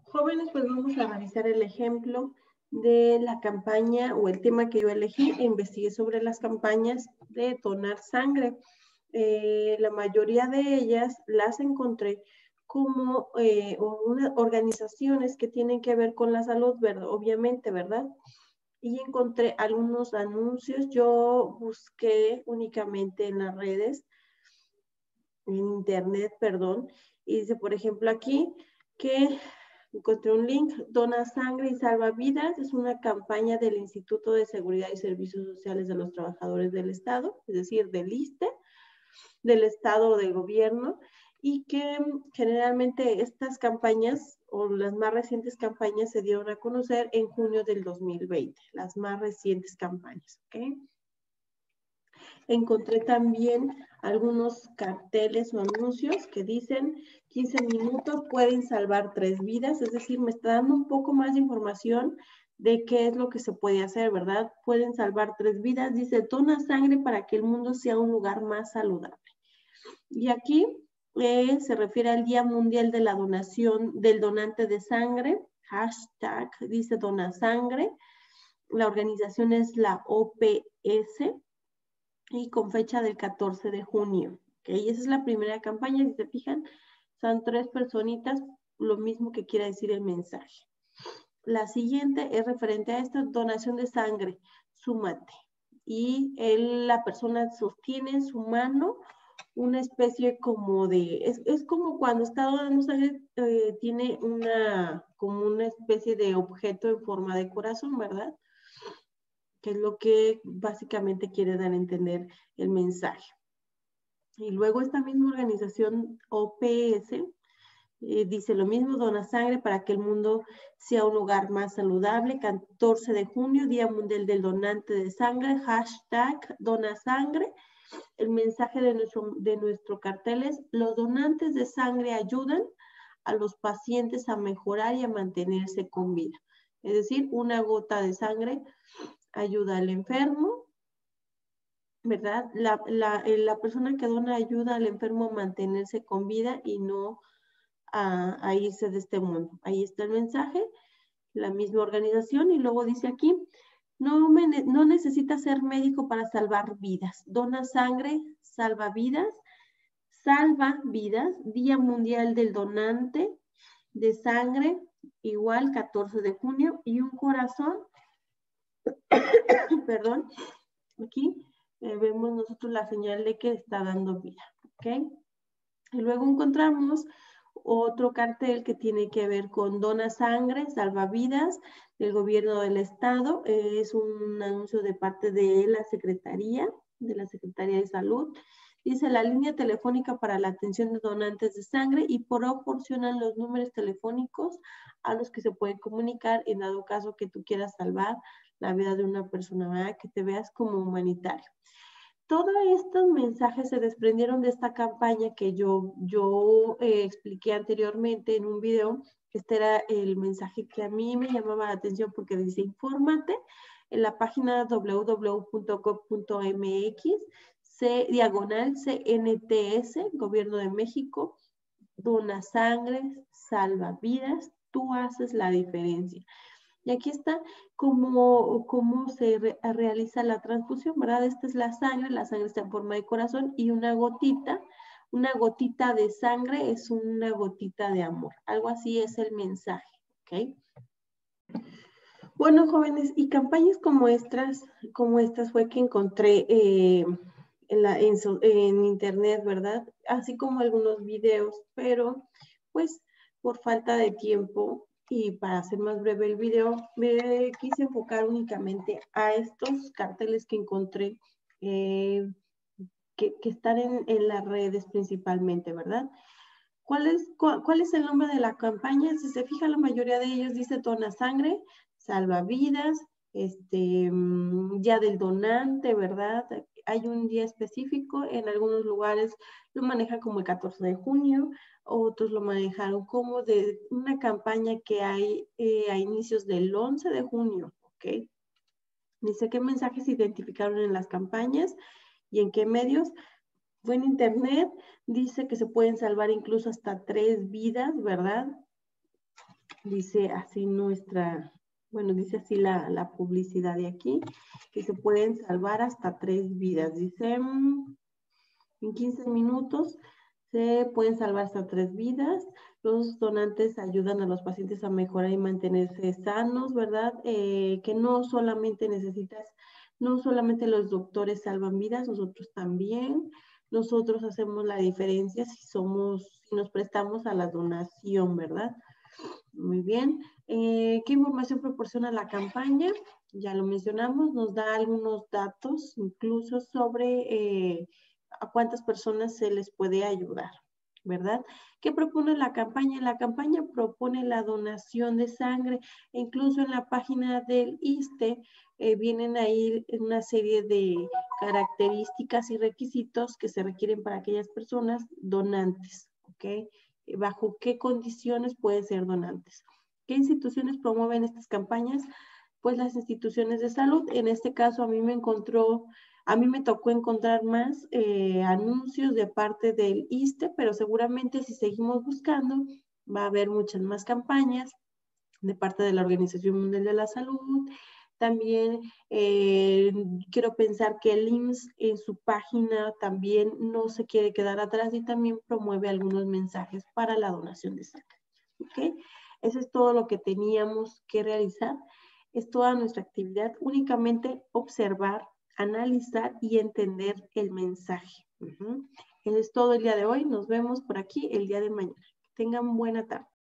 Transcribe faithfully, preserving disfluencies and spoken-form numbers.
Jóvenes, pues vamos a revisar el ejemplo de la campaña o el tema que yo elegí e investigué sobre las campañas de donar sangre. Eh, la mayoría de ellas las encontré como eh, una, organizaciones que tienen que ver con la salud, ¿verdad? Obviamente, ¿verdad? Y encontré algunos anuncios. Yo busqué únicamente en las redes, en internet, perdón, y dice, por ejemplo, aquí que encontré un link: Dona Sangre y Salva Vidas. Es una campaña del Instituto de Seguridad y Servicios Sociales de los Trabajadores del Estado, es decir, del ISSSTE, del Estado o del gobierno, y que generalmente estas campañas o las más recientes campañas se dieron a conocer en junio del dos mil veinte, las más recientes campañas, ¿ok? Encontré también algunos carteles o anuncios que dicen quince minutos pueden salvar tres vidas, es decir, me está dando un poco más de información de qué es lo que se puede hacer, ¿verdad? Pueden salvar tres vidas, dice, dona sangre para que el mundo sea un lugar más saludable. Y aquí eh, se refiere al Día Mundial de la Donación del Donante de Sangre, hashtag, dice dona sangre, la organización es la O P S, y con fecha del catorce de junio. ¿Okay? Y esa es la primera campaña, si se fijan, son tres personitas, lo mismo que quiere decir el mensaje. La siguiente es referente a esta donación de sangre, súmate. Y él, la persona sostiene en su mano una especie como de, es, es como cuando está donando sangre, eh, tiene una, como una especie de objeto en forma de corazón, ¿verdad? Que es lo que básicamente quiere dar a entender el mensaje. Y luego esta misma organización O P S eh, dice lo mismo, dona sangre para que el mundo sea un lugar más saludable. catorce de junio, Día Mundial del Donante de Sangre, hashtag dona sangre. El mensaje de nuestro, de nuestro cartel es: los donantes de sangre ayudan a los pacientes a mejorar y a mantenerse con vida. Es decir, una gota de sangre ayuda al enfermo, ¿verdad? La, la, la persona que dona ayuda al enfermo a mantenerse con vida y no a, a irse de este mundo. Ahí está el mensaje, la misma organización, y luego dice aquí, no, me, no necesita ser médico para salvar vidas. Dona sangre, salva vidas, salva vidas, Día Mundial del Donante de Sangre, igual catorce de junio, y un corazón, perdón, aquí, Eh, vemos nosotros la señal de que está dando vida, ¿ok? Y luego encontramos otro cartel que tiene que ver con dona sangre, salva vidas, del gobierno del estado. Eh, es un anuncio de parte de la Secretaría, de la Secretaría de Salud. Dice la línea telefónica para la atención de donantes de sangre y proporcionan los números telefónicos a los que se pueden comunicar en dado caso que tú quieras salvar la vida de una persona, ¿verdad? Que te veas como humanitario. Todos estos mensajes se desprendieron de esta campaña que yo, yo eh, expliqué anteriormente en un video. Este era el mensaje que a mí me llamaba la atención porque dice, infórmate en la página w w w punto gov punto m x, C, diagonal C N T S, Gobierno de México, dona sangre, salva vidas, tú haces la diferencia. Y aquí está cómo, cómo se re, realiza la transfusión, ¿verdad? Esta es la sangre, la sangre está en forma de corazón y una gotita, una gotita de sangre es una gotita de amor. Algo así es el mensaje, ¿ok? Bueno, jóvenes, y campañas como estas, como estas fue que encontré eh, en, la, en, en internet, ¿verdad? Así como algunos videos, pero pues por falta de tiempo y para hacer más breve el video, me quise enfocar únicamente a estos carteles que encontré, eh, que, que están en, en las redes principalmente, ¿verdad? ¿Cuál es, cuál, ¿Cuál es el nombre de la campaña? Si se fija, la mayoría de ellos dice dona sangre, salva vidas, este, día del donante, ¿verdad? Hay un día específico, en algunos lugares lo manejan como el catorce de junio, otros lo manejaron como de una campaña que hay eh, a inicios del once de junio, ¿ok? Dice qué mensajes se identificaron en las campañas y en qué medios. Fue en internet, dice que se pueden salvar incluso hasta tres vidas, ¿verdad? dice así nuestra, bueno, dice así la, la publicidad de aquí, que se pueden salvar hasta tres vidas. Dice, mm, en quince minutos se pueden salvar hasta tres vidas. Los donantes ayudan a los pacientes a mejorar y mantenerse sanos, ¿verdad? Eh, que no solamente necesitas, no solamente los doctores salvan vidas, nosotros también. Nosotros hacemos la diferencia si somos, si nos prestamos a la donación, ¿verdad? Muy bien. Eh, ¿Qué información proporciona la campaña? Ya lo mencionamos, nos da algunos datos, incluso sobre eh, a cuántas personas se les puede ayudar, ¿verdad? ¿Qué propone la campaña? La campaña propone la donación de sangre, e incluso en la página del ISSSTE eh, vienen ahí una serie de características y requisitos que se requieren para aquellas personas donantes, ¿ok? Bajo qué condiciones pueden ser donantes. ¿Qué instituciones promueven estas campañas? Pues las instituciones de salud. En este caso a mí me encontró, a mí me tocó encontrar más eh, anuncios de parte del ISSSTE, pero seguramente si seguimos buscando va a haber muchas más campañas de parte de la Organización Mundial de la Salud. También eh, quiero pensar que el I M S S en su página también no se quiere quedar atrás y también promueve algunos mensajes para la donación de sangre. ¿Ok? Eso es todo lo que teníamos que realizar. Es toda nuestra actividad, únicamente observar, analizar y entender el mensaje. Uh-huh. Eso es todo el día de hoy. Nos vemos por aquí el día de mañana. Que tengan buena tarde.